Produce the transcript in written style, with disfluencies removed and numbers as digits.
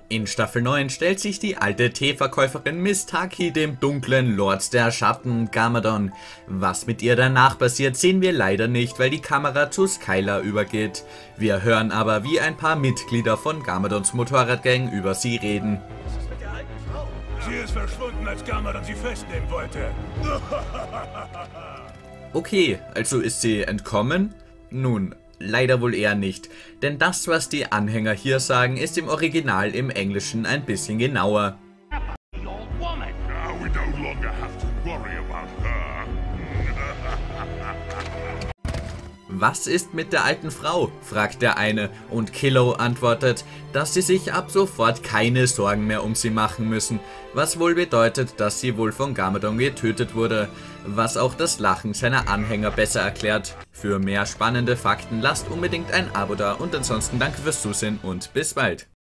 In Staffel 9 stellt sich die alte Teeverkäuferin Miss Taki dem dunklen Lord der Schatten, Garmadon. Was mit ihr danach passiert, sehen wir leider nicht, weil die Kamera zu Skylar übergeht. Wir hören aber, wie ein paar Mitglieder von Garmadons Motorradgang über sie reden. Was ist mit der alten Frau? Sie ist verschwunden, als Garmadon sie festnehmen wollte. Okay, also ist sie entkommen? Nun, leider wohl eher nicht, denn das, was die Anhänger hier sagen, ist im Original im Englischen ein bisschen genauer. Was ist mit der alten Frau? Fragt der eine und Kilo antwortet, dass sie sich ab sofort keine Sorgen mehr um sie machen müssen, was wohl bedeutet, dass sie wohl von Garmadon getötet wurde, was auch das Lachen seiner Anhänger besser erklärt. Für mehr spannende Fakten lasst unbedingt ein Abo da und ansonsten danke fürs Zusehen und bis bald.